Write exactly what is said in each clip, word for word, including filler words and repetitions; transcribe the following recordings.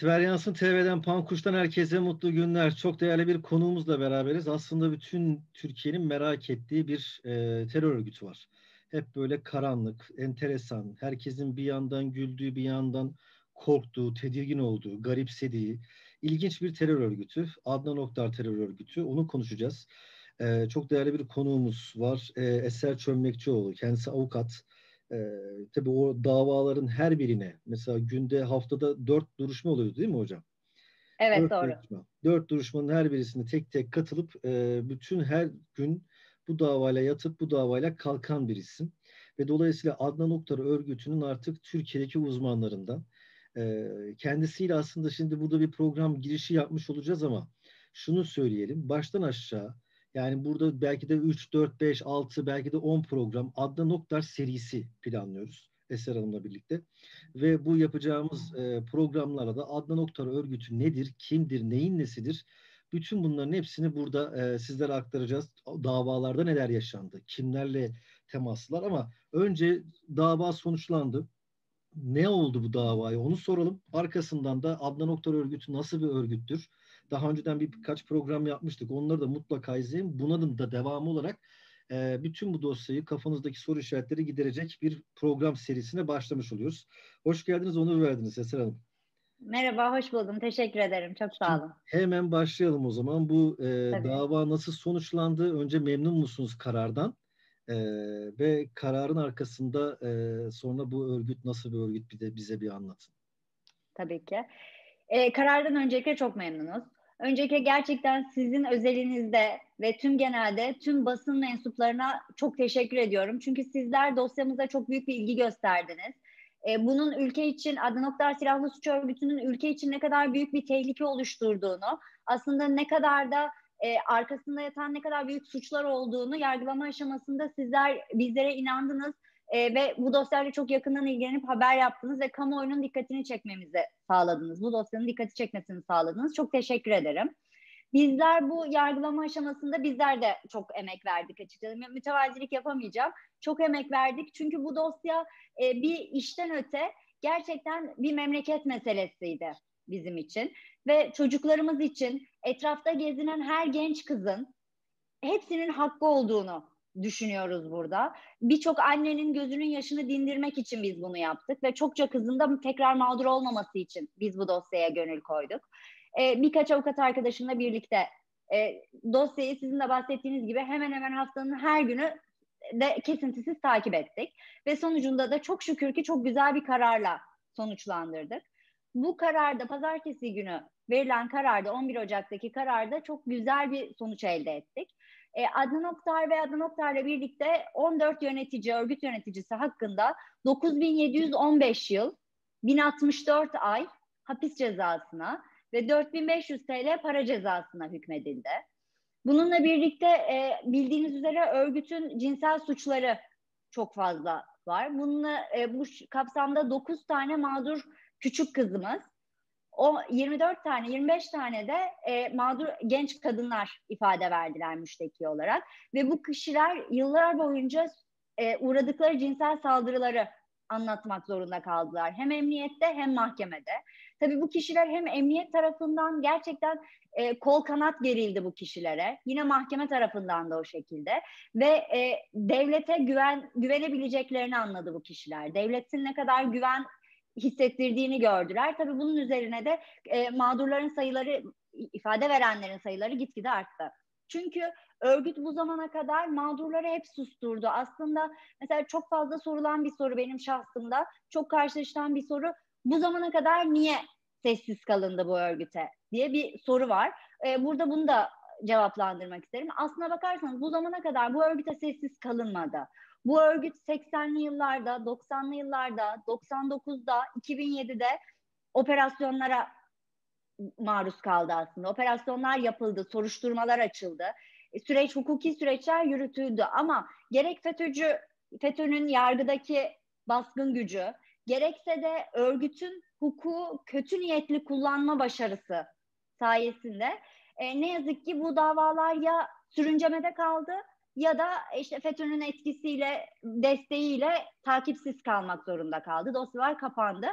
Sveryansın T V'den Pankuş'tan herkese mutlu günler. Çok değerli bir konuğumuzla beraberiz. Aslında bütün Türkiye'nin merak ettiği bir e, terör örgütü var. Hep böyle karanlık, enteresan, herkesin bir yandan güldüğü, bir yandan korktuğu, tedirgin olduğu, garipsediği, ilginç bir terör örgütü. Adnan Oktar terör örgütü. Onu konuşacağız. E, çok değerli bir konuğumuz var. E, Eser Çömlekçioğlu. Kendisi avukat. Ee, tabii o davaların her birine mesela günde haftada dört duruşma oluyor değil mi hocam? Evet, Dört doğru. duruşma. Dört duruşmanın her birisine tek tek katılıp e, bütün her gün bu davayla yatıp bu davayla kalkan bir isim. Ve dolayısıyla Adnan Oktar örgütünün artık Türkiye'deki uzmanlarından. E, kendisiyle aslında şimdi burada bir program girişi yapmış olacağız ama şunu söyleyelim. Baştan aşağı yani burada belki de üç, dört, beş, altı belki de on program Adnan Oktar serisi planlıyoruz Eser Hanım'la birlikte. Ve bu yapacağımız e, programlara da Adnan Oktar örgütü nedir, kimdir, neyin nesidir? Bütün bunların hepsini burada e, sizlere aktaracağız. Davalarda neler yaşandı, kimlerle temaslar ama önce dava sonuçlandı. Ne oldu bu davaya onu soralım. Arkasından da Adnan Oktar örgütü nasıl bir örgüttür? Daha önceden bir, birkaç program yapmıştık. Onları da mutlaka izleyin. Bunların da devamı olarak e, bütün bu dosyayı kafanızdaki soru işaretleri giderecek bir program serisine başlamış oluyoruz. Hoş geldiniz, onur verdiniz Eser Hanım. Merhaba, hoş buldum. Teşekkür ederim. Çok sağ Şimdi olun. hemen başlayalım o zaman. Bu e, Tabii. dava nasıl sonuçlandı? Önce memnun musunuz karardan? E, ve kararın arkasında e, sonra bu örgüt nasıl bir örgüt bir de bize bir anlatın. Tabii ki. Ee, karardan öncelikle çok memnunuz. Öncelikle gerçekten sizin özelinizde ve tüm genelde tüm basın mensuplarına çok teşekkür ediyorum. Çünkü sizler dosyamıza çok büyük bir ilgi gösterdiniz. Ee, bunun ülke için, Adnan Oktar Silahlı Suç Örgütü'nün ülke için ne kadar büyük bir tehlike oluşturduğunu, aslında ne kadar da e, arkasında yatan ne kadar büyük suçlar olduğunu yargılama aşamasında sizler bizlere inandınız. E, ve bu dosyayla çok yakından ilgilenip haber yaptınız ve kamuoyunun dikkatini çekmemizi sağladınız. Bu dosyanın dikkati çekmesini sağladınız. Çok teşekkür ederim. Bizler bu yargılama aşamasında bizler de çok emek verdik açıkçası. Mütevazilik yapamayacağım. Çok emek verdik çünkü bu dosya e, bir işten öte gerçekten bir memleket meselesiydi bizim için. Ve çocuklarımız için etrafta gezinen her genç kızın hepsinin hakkı olduğunu düşünüyoruz burada. Birçok annenin gözünün yaşını dindirmek için biz bunu yaptık ve çokça kızın da tekrar mağdur olmaması için biz bu dosyaya gönül koyduk. Ee, birkaç avukat arkadaşımla birlikte e, dosyayı sizin de bahsettiğiniz gibi hemen hemen haftanın her günü de kesintisiz takip ettik. Ve sonucunda da çok şükür ki çok güzel bir kararla sonuçlandırdık. Bu kararda pazartesi günü verilen kararda on bir Ocak'taki kararda çok güzel bir sonuç elde ettik. E, Adnan Oktar ve Adnan Oktar'la birlikte on dört yönetici, örgüt yöneticisi hakkında dokuz bin yedi yüz on beş yıl, bin altmış dört ay hapis cezasına ve dört bin beş yüz T L para cezasına hükmedildi. Bununla birlikte e, bildiğiniz üzere örgütün cinsel suçları çok fazla var. Bununla e, bu kapsamda dokuz tane mağdur küçük kızımız, o yirmi dört tane, yirmi beş tane de e, mağdur genç kadınlar ifade verdiler müşteki olarak. Ve bu kişiler yıllar boyunca e, uğradıkları cinsel saldırıları anlatmak zorunda kaldılar. Hem emniyette hem mahkemede. Tabii bu kişiler hem emniyet tarafından gerçekten e, kol kanat gerildi bu kişilere. Yine mahkeme tarafından da o şekilde. Ve e, devlete güven güvenebileceklerini anladı bu kişiler. Devletin ne kadar güven hissettirdiğini gördüler. Tabii bunun üzerine de e, mağdurların sayıları, ifade verenlerin sayıları gitgide arttı. Çünkü örgüt bu zamana kadar mağdurları hep susturdu. Aslında mesela çok fazla sorulan bir soru benim şahsımda, çok karşılaşılan bir soru, bu zamana kadar niye sessiz kalındı bu örgüte diye bir soru var. E, burada bunu da cevaplandırmak isterim. Aslına bakarsanız bu zamana kadar bu örgüte sessiz kalınmadı. Bu örgüt seksenli yıllarda, doksanlı yıllarda, doksan dokuzda, iki bin yedide operasyonlara maruz kaldı aslında. Operasyonlar yapıldı, soruşturmalar açıldı. E, süreç, hukuki süreçler yürütüldü ama gerek FETÖ'cü, FETÖ'nün yargıdaki baskın gücü, gerekse de örgütün hukuku kötü niyetli kullanma başarısı sayesinde e, ne yazık ki bu davalar ya sürüncemede kaldı ya da işte FETÖ'nün etkisiyle, desteğiyle takipsiz kalmak zorunda kaldı. Dosyalar kapandı.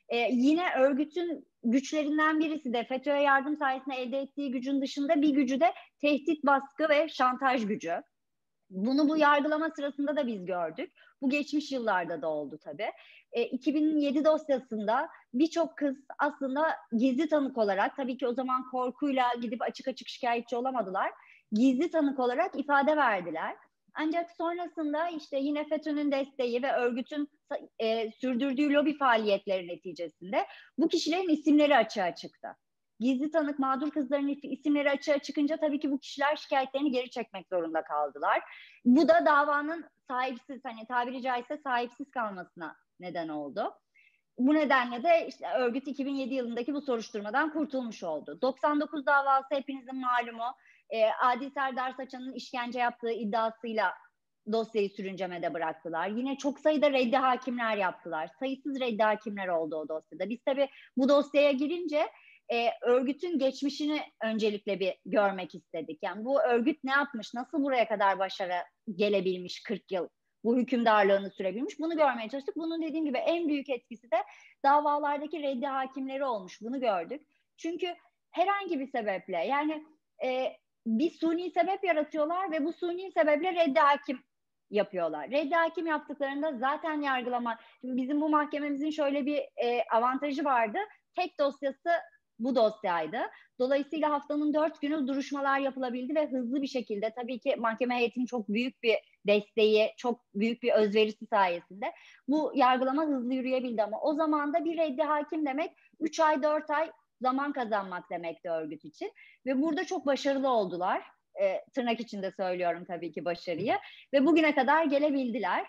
Ee, yine örgütün güçlerinden birisi de FETÖ'ye yardım sayesinde elde ettiği gücün dışında bir gücü de tehdit, baskı ve şantaj gücü. Bunu bu yargılama sırasında da biz gördük. Bu geçmiş yıllarda da oldu tabii. E, iki bin yedi dosyasında birçok kız aslında gizli tanık olarak, tabii ki o zaman korkuyla gidip açık açık şikayetçi olamadılar. Gizli tanık olarak ifade verdiler. Ancak sonrasında işte yine FETÖ'nün desteği ve örgütün e, sürdürdüğü lobi faaliyetleri neticesinde bu kişilerin isimleri açığa çıktı. Gizli tanık mağdur kızların isimleri açığa çıkınca tabii ki bu kişiler şikayetlerini geri çekmek zorunda kaldılar. Bu da davanın sahipsiz, hani tabiri caizse sahipsiz kalmasına neden oldu. Bu nedenle de işte örgüt iki bin yedi yılındaki bu soruşturmadan kurtulmuş oldu. doksan dokuz davası hepinizin malumu. E, Adi Serdar Saçan'ın işkence yaptığı iddiasıyla dosyayı sürüncemede bıraktılar. Yine çok sayıda reddi hakimler yaptılar. Sayısız reddi hakimler oldu o dosyada. Biz tabii bu dosyaya girince e, örgütün geçmişini öncelikle bir görmek istedik. Yani bu örgüt ne yapmış, nasıl buraya kadar başarı gelebilmiş kırk yıl, bu hükümdarlığını sürebilmiş, bunu görmeye çalıştık. Bunun dediğim gibi en büyük etkisi de davalardaki reddi hakimleri olmuş, bunu gördük. Çünkü herhangi bir sebeple, yani e, bir suni sebep yaratıyorlar ve bu suni sebeple reddi hakim yapıyorlar. Reddi hakim yaptıklarında zaten yargılama, şimdi bizim bu mahkememizin şöyle bir e, avantajı vardı, tek dosyası bu dosyaydı. Dolayısıyla haftanın dört günü duruşmalar yapılabildi ve hızlı bir şekilde, tabii ki mahkeme heyetinin çok büyük bir desteği, çok büyük bir özverisi sayesinde bu yargılama hızlı yürüyebildi. Ama o zaman da bir reddi hakim demek üç ay dört ay zaman kazanmak demekti örgüt için. Ve burada çok başarılı oldular. E, tırnak içinde söylüyorum tabii ki başarıyı. Ve bugüne kadar gelebildiler.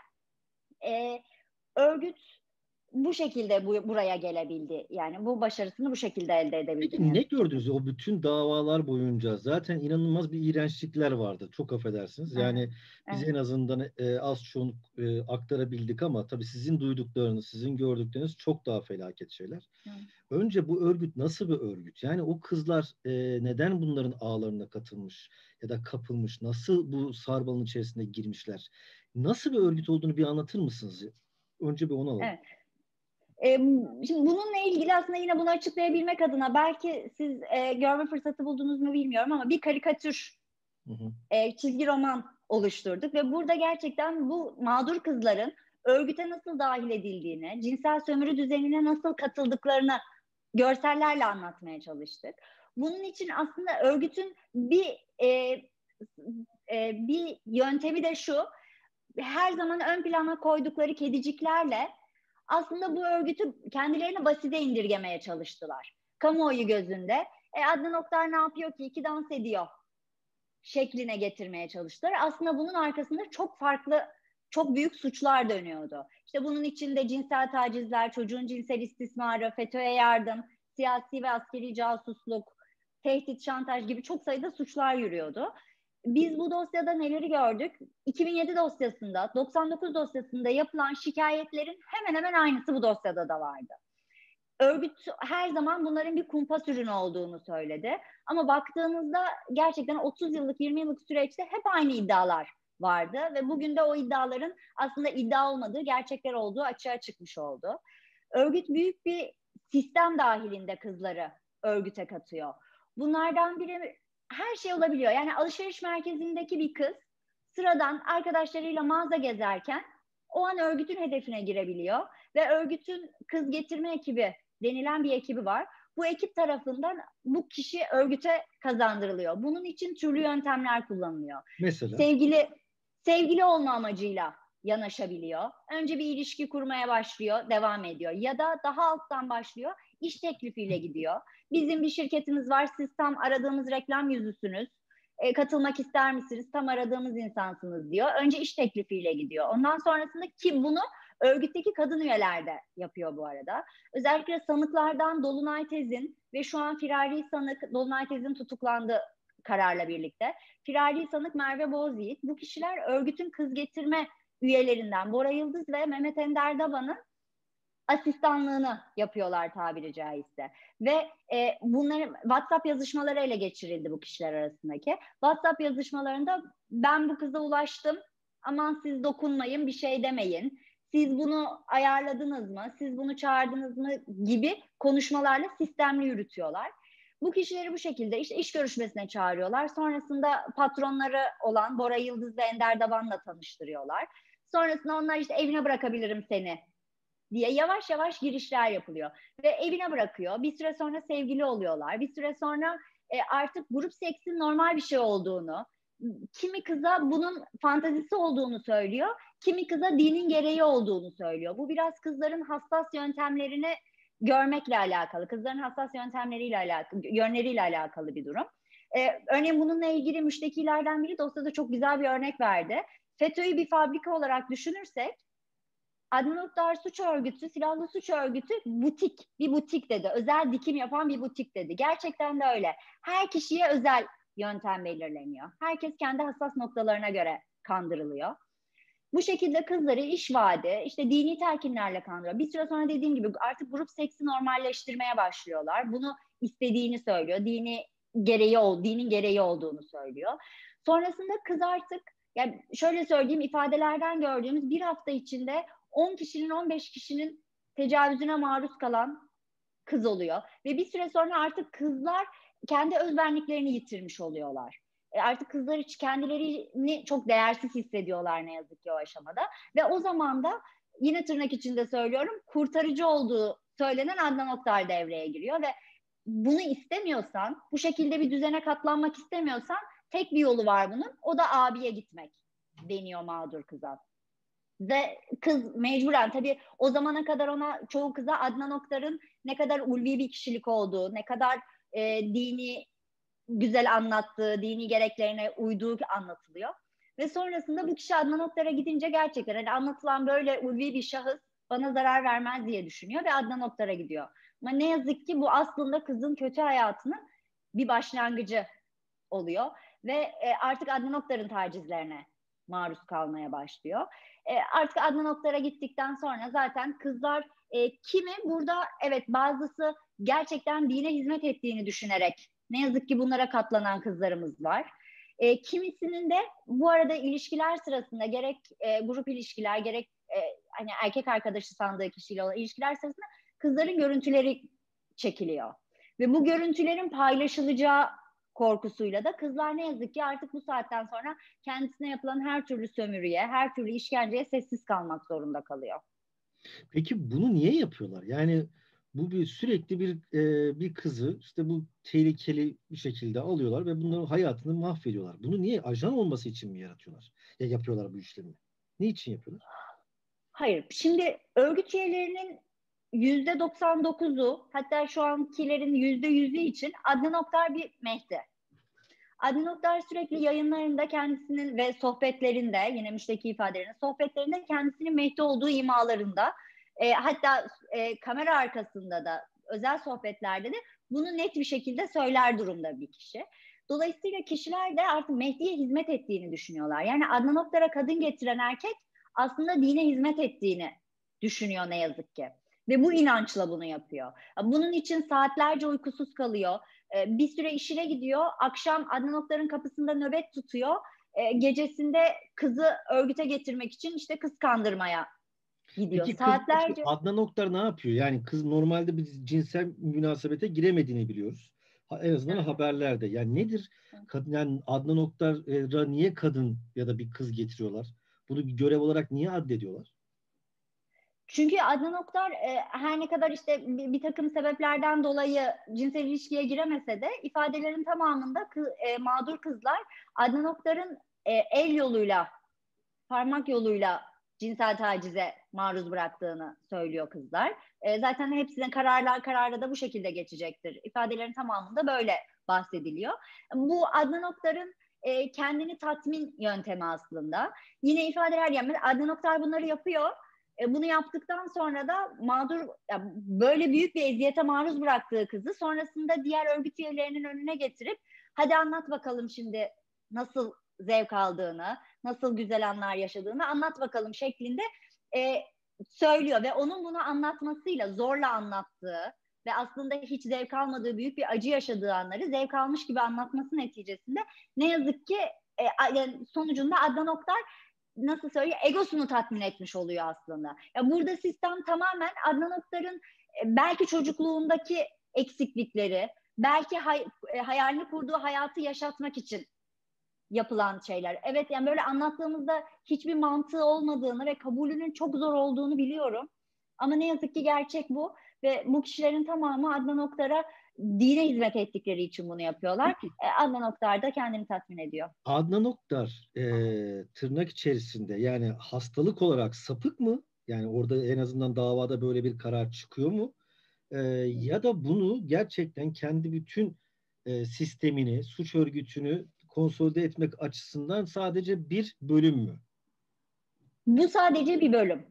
E, örgüt bu şekilde bu, buraya gelebildi. Yani bu başarısını bu şekilde elde edebildi. Peki ne gördünüz o bütün davalar boyunca? Zaten inanılmaz bir iğrençlikler vardı. Çok affedersiniz. Yani evet, biz evet. en azından e, az çoğunluk e, aktarabildik ama tabii sizin duyduklarınız, sizin gördükleriniz çok daha felaket şeyler. Evet. Önce bu örgüt nasıl bir örgüt? Yani o kızlar e, neden bunların ağlarına katılmış ya da kapılmış? Nasıl bu sarbalın içerisine girmişler? Nasıl bir örgüt olduğunu bir anlatır mısınız? Önce bir onu alalım. Evet. Ee, şimdi bununla ilgili aslında yine bunu açıklayabilmek adına belki siz e, görme fırsatı buldunuz mu bilmiyorum ama bir karikatür, hı hı. E, çizgi roman oluşturduk ve burada gerçekten bu mağdur kızların örgüte nasıl dahil edildiğini, cinsel sömürü düzenine nasıl katıldıklarını görsellerle anlatmaya çalıştık. Bunun için aslında örgütün bir e, e, bir yöntemi de şu, her zaman ön plana koydukları kediciklerle aslında bu örgütü kendilerini basite indirgemeye çalıştılar. Kamuoyu gözünde e, Adnan Oktar ne yapıyor ki, iki dans ediyor şekline getirmeye çalıştılar. Aslında bunun arkasında çok farklı, çok büyük suçlar dönüyordu. İşte bunun içinde cinsel tacizler, çocuğun cinsel istismarı, FETÖ'ye yardım, siyasi ve askeri casusluk, tehdit, şantaj gibi çok sayıda suçlar yürüyordu. Biz bu dosyada neleri gördük? iki bin yedi dosyasında, doksan dokuz dosyasında yapılan şikayetlerin hemen hemen aynısı bu dosyada da vardı. Örgüt her zaman bunların bir kumpas ürünü olduğunu söyledi. Ama baktığınızda gerçekten otuz yıllık, yirmi yıllık süreçte hep aynı iddialar vardı. Ve bugün de o iddiaların aslında iddia olmadığı, gerçekler olduğu açığa çıkmış oldu. Örgüt büyük bir sistem dahilinde kızları örgüte katıyor. Bunlardan biri her şey olabiliyor. Yani alışveriş merkezindeki bir kız sıradan arkadaşlarıyla mağaza gezerken o an örgütün hedefine girebiliyor ve örgütün kız getirme ekibi denilen bir ekibi var. Bu ekip tarafından bu kişi örgüte kazandırılıyor. Bunun için türlü yöntemler kullanılıyor. Mesela? Sevgili sevgili olma amacıyla yanaşabiliyor. Önce bir ilişki kurmaya başlıyor, devam ediyor. Ya da daha alttan başlıyor, iş teklifiyle gidiyor. Bizim bir şirketimiz var, siz tam aradığımız reklam yüzüsünüz. E, katılmak ister misiniz? Tam aradığımız insansınız diyor. Önce iş teklifiyle gidiyor. Ondan sonrasında ki bunu örgütteki kadın üyeler de yapıyor bu arada. Özellikle sanıklardan Dolunay Tezin ve şu an firari sanık Dolunay Tezin tutuklandı kararla birlikte. Firari sanık Merve Bozyiğit. Bu kişiler örgütün kız getirme üyelerinden Bora Yıldız ve Mehmet Ender Daban'ın asistanlığını yapıyorlar tabiri caizse. Ve e, bunların WhatsApp yazışmaları ele geçirildi bu kişiler arasındaki. WhatsApp yazışmalarında ben bu kıza ulaştım, aman siz dokunmayın, bir şey demeyin. siz bunu ayarladınız mı, siz bunu çağırdınız mı gibi konuşmalarla sistemli yürütüyorlar. Bu kişileri bu şekilde işte iş görüşmesine çağırıyorlar. Sonrasında patronları olan Bora Yıldız ve Ender Daban'la tanıştırıyorlar. Sonrasında onlar işte evine bırakabilirim seni diye yavaş yavaş girişler yapılıyor. Ve evine bırakıyor. Bir süre sonra sevgili oluyorlar. Bir süre sonra e, artık grup seksin normal bir şey olduğunu, kimi kıza bunun fantazisi olduğunu söylüyor, kimi kıza dinin gereği olduğunu söylüyor. Bu biraz kızların hassas yöntemlerini görmekle alakalı, kızların hassas yöntemleriyle alakalı, yönleriyle alakalı bir durum. Ee, örneğin bununla ilgili müştekilerden biri dosyada çok güzel bir örnek verdi. FETÖ'yü bir fabrika olarak düşünürsek, Adnan Oktar suç örgütü, silahlı suç örgütü butik, bir butik dedi. Özel dikim yapan bir butik dedi. Gerçekten de öyle. Her kişiye özel yöntem belirleniyor. Herkes kendi hassas noktalarına göre kandırılıyor. Bu şekilde kızları iş vaadi, işte dini telkinlerle kandırıyor. Bir süre sonra dediğim gibi artık grup seksi normalleştirmeye başlıyorlar. Bunu istediğini söylüyor. Dini gereği ol, dinin gereği olduğunu söylüyor. Sonrasında kız artık, yani şöyle söyleyeyim, ifadelerden gördüğümüz bir hafta içinde on kişinin on beş kişinin tecavüzüne maruz kalan kız oluyor. Ve bir süre sonra artık kızlar kendi özbenliklerini yitirmiş oluyorlar. E artık kızlar hiç kendilerini çok değersiz hissediyorlar ne yazık ki o aşamada. Ve o zaman da yine tırnak içinde söylüyorum, kurtarıcı olduğu söylenen Adnan Oktar devreye giriyor ve bunu istemiyorsan, bu şekilde bir düzene katlanmak istemiyorsan tek bir yolu var bunun. O da abiye gitmek deniyor mağdur kıza. Ve kız mecburen, tabii o zamana kadar ona çoğu kıza Adnan Oktar'ın ne kadar ulvi bir kişilik olduğu, ne kadar e, dini güzel anlattığı, dini gereklerine uyduğu anlatılıyor. Ve sonrasında bu kişi Adnan Oktar'a gidince gerçekten hani anlatılan böyle ulvi bir şahıs bana zarar vermez diye düşünüyor ve Adnan Oktar'a gidiyor. Ama ne yazık ki bu aslında kızın kötü hayatının bir başlangıcı oluyor. Ve e, artık Adnan Oktar'ın tacizlerine maruz kalmaya başlıyor. E, artık Adnan Oktar'a gittikten sonra zaten kızlar e, kimi burada evet bazısı gerçekten dine hizmet ettiğini düşünerek ne yazık ki bunlara katlanan kızlarımız var. E, kimisinin de bu arada ilişkiler sırasında gerek e, grup ilişkiler gerek e, hani erkek arkadaşı sandığı kişiyle olan ilişkiler sırasında kızların görüntüleri çekiliyor. Ve bu görüntülerin paylaşılacağı korkusuyla da kızlar ne yazık ki artık bu saatten sonra kendisine yapılan her türlü sömürüye, her türlü işkenceye sessiz kalmak zorunda kalıyor. Peki bunu niye yapıyorlar? Yani bu bir sürekli bir e, bir kızı işte bu tehlikeli bir şekilde alıyorlar ve bunların hayatını mahvediyorlar. Bunu niye ajan olması için mi yaratıyorlar? Ya yapıyorlar bu işlemi? Ne için yapıyorlar? Hayır. Şimdi örgüt üyelerinin yüzde doksan dokuzu, hatta şu ankilerin yüzde yüzü için Adnan Oktar bir Mehdi. Adnan Oktar sürekli yayınlarında kendisinin ve sohbetlerinde, yine müşteki ifadelerinde, sohbetlerinde kendisinin Mehdi olduğu imalarında, e, hatta e, kamera arkasında da, özel sohbetlerde de bunu net bir şekilde söyler durumda bir kişi. Dolayısıyla kişiler de artık Mehdi'ye hizmet ettiğini düşünüyorlar. Yani Adnan Oktar'a kadın getiren erkek aslında dine hizmet ettiğini düşünüyor ne yazık ki. Ve bu inançla bunu yapıyor. Bunun için saatlerce uykusuz kalıyor. Bir süre işine gidiyor. Akşam Adnan Oktar'ın kapısında nöbet tutuyor. Gecesinde kızı örgüte getirmek için işte kız kandırmaya gidiyor. Peki kız Saatlerce. Adnan Oktar ne yapıyor? Yani kız normalde bir cinsel münasebete giremediğini biliyoruz. Ha, en azından Hı. haberlerde. Yani nedir? Kadın, yani Adnan Oktar'a niye kadın ya da bir kız getiriyorlar? Bunu bir görev olarak niye addediyorlar? Çünkü Adnan Oktar e, her ne kadar işte bir, bir takım sebeplerden dolayı cinsel ilişkiye giremese de ifadelerin tamamında kız, e, mağdur kızlar Adnan Oktar'ın e, el yoluyla, parmak yoluyla cinsel tacize maruz bıraktığını söylüyor kızlar. E, zaten hepsinin kararlar kararda da bu şekilde geçecektir. İfadelerin tamamında böyle bahsediliyor. Bu Adnan Oktar'ın e, kendini tatmin yöntemi aslında. Yine ifadeler, yani Adnan Oktar bunları yapıyor. E, bunu yaptıktan sonra da mağdur, yani böyle büyük bir eziyete maruz bıraktığı kızı sonrasında diğer örgüt üyelerinin önüne getirip hadi anlat bakalım şimdi nasıl zevk aldığını, nasıl güzel anlar yaşadığını anlat bakalım şeklinde e, söylüyor ve onun bunu anlatmasıyla, zorla anlattığı ve aslında hiç zevk almadığı, büyük bir acı yaşadığı anları zevk almış gibi anlatması neticesinde ne yazık ki e, sonucunda Adnan Oktar nasıl söyleyeyim, egosunu tatmin etmiş oluyor aslında. Ya burada sistem tamamen Adnan Oktar'ın e, belki çocukluğundaki eksiklikleri, belki hay, e, hayalini kurduğu hayatı yaşatmak için yapılan şeyler. Evet, yani böyle anlattığımızda hiçbir mantığı olmadığını ve kabulünün çok zor olduğunu biliyorum. Ama ne yazık ki gerçek bu ve bu kişilerin tamamı Adnan Oktar'a dine hizmet ettikleri için bunu yapıyorlar. E, Adnan Oktar da kendini tatmin ediyor. Adnan Oktar e, tırnak içerisinde yani hastalık olarak sapık mı? Yani orada en azından davada böyle bir karar çıkıyor mu? E, ya da bunu gerçekten kendi bütün e, sistemini, suç örgütünü konsolide etmek açısından sadece bir bölüm mü? Bu sadece bir bölüm.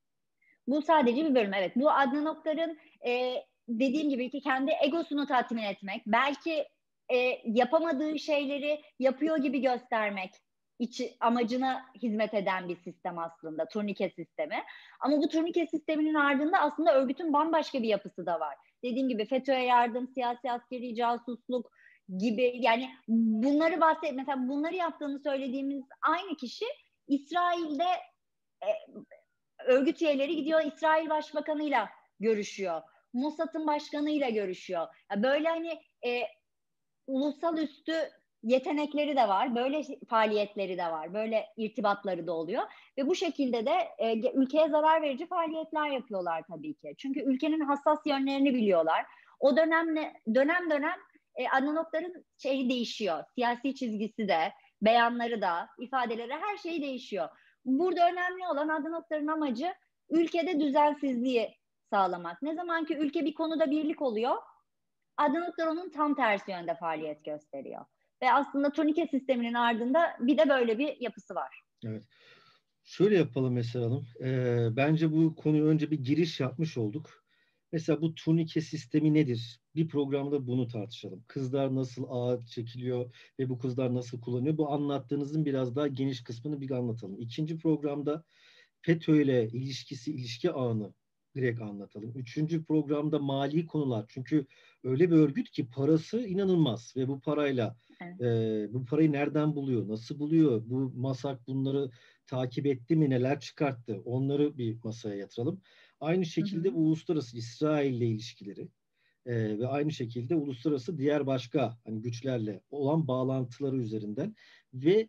Bu sadece bir bölüm, evet. Bu Adnan Oktar'ın e, dediğim gibi ki kendi egosunu tatmin etmek, belki e, yapamadığı şeyleri yapıyor gibi göstermek içi, amacına hizmet eden bir sistem aslında, turnike sistemi. Ama bu turnike sisteminin ardında aslında örgütün bambaşka bir yapısı da var. Dediğim gibi FETÖ'ye yardım, siyasi askeri casusluk gibi, yani bunları bahset, mesela bunları yaptığını söylediğimiz aynı kişi İsrail'de e, örgüt üyeleri gidiyor İsrail Başbakanı'yla görüşüyor. Mossad'ın başkanıyla görüşüyor. Ya böyle hani e, ulusal üstü yetenekleri de var. Böyle faaliyetleri de var. Böyle irtibatları da oluyor. Ve bu şekilde de e, ülkeye zarar verici faaliyetler yapıyorlar tabii ki. Çünkü ülkenin hassas yönlerini biliyorlar. O dönemle dönem dönem e, Adnan Oktar'ın şeyi değişiyor. Siyasi çizgisi de, beyanları da, ifadeleri, her şey değişiyor. Burada önemli olan Adnan Oktar'ın amacı ülkede düzensizliği sağlamak. Ne zaman ki ülke bir konuda birlik oluyor, Adnan Oktar onun tam tersi yönde faaliyet gösteriyor. Ve aslında turnike sisteminin ardında bir de böyle bir yapısı var. Evet. Şöyle yapalım mesela Hanım. Ee, bence bu konuyu önce bir giriş yapmış olduk. Mesela bu turnike sistemi nedir? Bir programda bunu tartışalım. Kızlar nasıl ağa çekiliyor ve bu kızlar nasıl kullanıyor? Bu anlattığınızın biraz daha geniş kısmını bir anlatalım. İkinci programda FETÖ ile ilişkisi, ilişki ağını direkt anlatalım. Üçüncü programda mali konular. Çünkü öyle bir örgüt ki parası inanılmaz ve bu parayla Evet. e, bu parayı nereden buluyor, nasıl buluyor? Bu MASAK bunları takip etti mi, neler çıkarttı? Onları bir masaya yatıralım. Aynı Hı hı. şekilde bu uluslararası İsrail ile ilişkileri e, ve aynı şekilde uluslararası diğer başka hani güçlerle olan bağlantıları üzerinden ve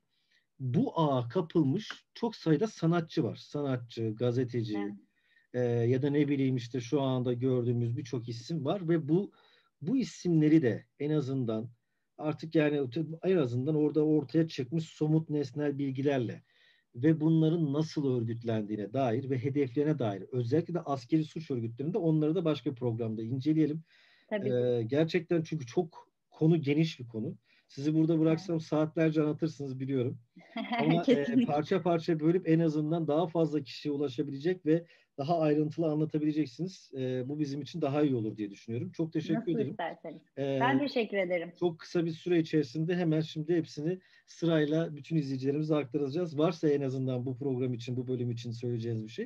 bu ağa kapılmış çok sayıda sanatçı var. Sanatçı, gazeteci Evet. e, ya da ne bileyim işte şu anda gördüğümüz birçok isim var ve bu bu isimleri de en azından artık yani en azından orada ortaya çıkmış somut nesnel bilgilerle ve bunların nasıl örgütlendiğine dair ve hedeflerine dair özellikle de askeri suç örgütlerinde onları da başka bir programda inceleyelim. Tabii. Ee, gerçekten çünkü çok konu geniş bir konu. Sizi burada bıraksam saatlerce anlatırsınız biliyorum. Ama e, Kesinlikle. parça parça bölüp en azından daha fazla kişiye ulaşabilecek ve daha ayrıntılı anlatabileceksiniz. E, bu bizim için daha iyi olur diye düşünüyorum. Çok teşekkür Nasıl ederim. isterseniz. E, Ben teşekkür ederim. çok kısa bir süre içerisinde hemen şimdi hepsini sırayla bütün izleyicilerimize aktaracağız. Varsa en azından bu program için, bu bölüm için söyleyeceğiniz bir şey,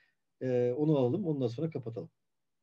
e, onu alalım. Ondan sonra kapatalım.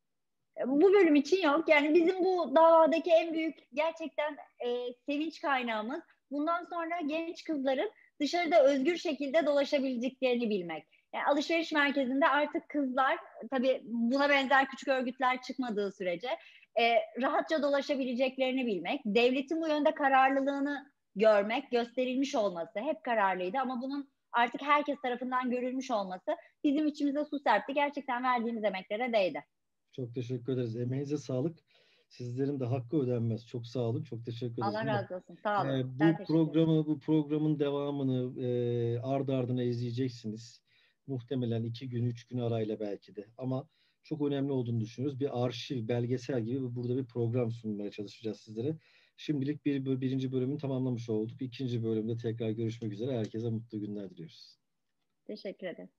Bu bölüm için yok. Yani bizim bu davadaki en büyük gerçekten e, sevinç kaynağımız bundan sonra genç kızların dışarıda özgür şekilde dolaşabileceklerini bilmek. Yani alışveriş merkezinde artık kızlar, tabii buna benzer küçük örgütler çıkmadığı sürece e, rahatça dolaşabileceklerini bilmek, devletin bu yönde kararlılığını görmek, gösterilmiş olması hep kararlıydı ama bunun artık herkes tarafından görülmüş olması bizim içimize su serpti. Gerçekten verdiğimiz emeklere değdi. Çok teşekkür ederiz. Emeğinize sağlık. Sizlerin de hakkı ödenmez. Çok sağ olun. Çok teşekkür ederiz. Allah Ama razı olsun. Sağ olun. e, Ben bu teşekkür ederim. programı, bu programın devamını e, ardı ardına izleyeceksiniz. Muhtemelen iki gün, üç gün arayla belki de. Ama çok önemli olduğunu düşünüyoruz. Bir arşiv, belgesel gibi burada bir program sunmaya çalışacağız sizlere. Şimdilik bir, birinci bölümünü tamamlamış olduk. İkinci bölümde tekrar görüşmek üzere. Herkese mutlu günler diliyoruz. Teşekkür ederim.